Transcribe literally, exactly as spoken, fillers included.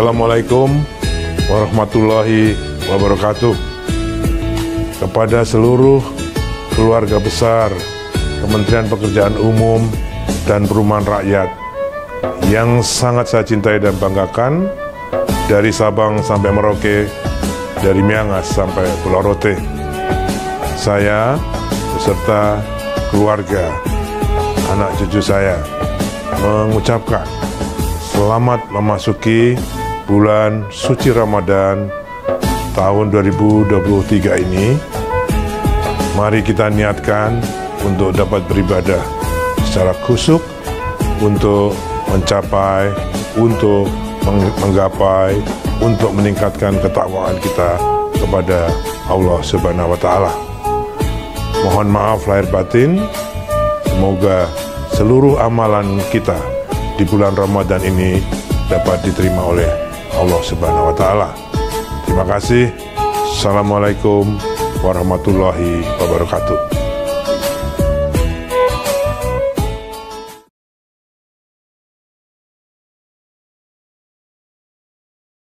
Assalamualaikum warahmatullahi wabarakatuh. Kepada seluruh keluarga besar Kementerian Pekerjaan Umum dan Perumahan Rakyat yang sangat saya cintai dan banggakan, dari Sabang sampai Merauke, dari Miangas sampai Pulau Rote, saya beserta keluarga, anak cucu saya mengucapkan selamat memasuki bulan suci Ramadan tahun dua ribu dua puluh tiga ini. Mari kita niatkan untuk dapat beribadah secara khusyuk, untuk mencapai, untuk menggapai, untuk meningkatkan ketakwaan kita kepada Allah Subhanahu wa Ta'ala. Mohon maaf lahir batin. Semoga seluruh amalan kita di bulan Ramadan ini dapat diterima oleh Allah Subhanahu wa Ta'ala. Terima kasih. Assalamualaikum warahmatullahi wabarakatuh.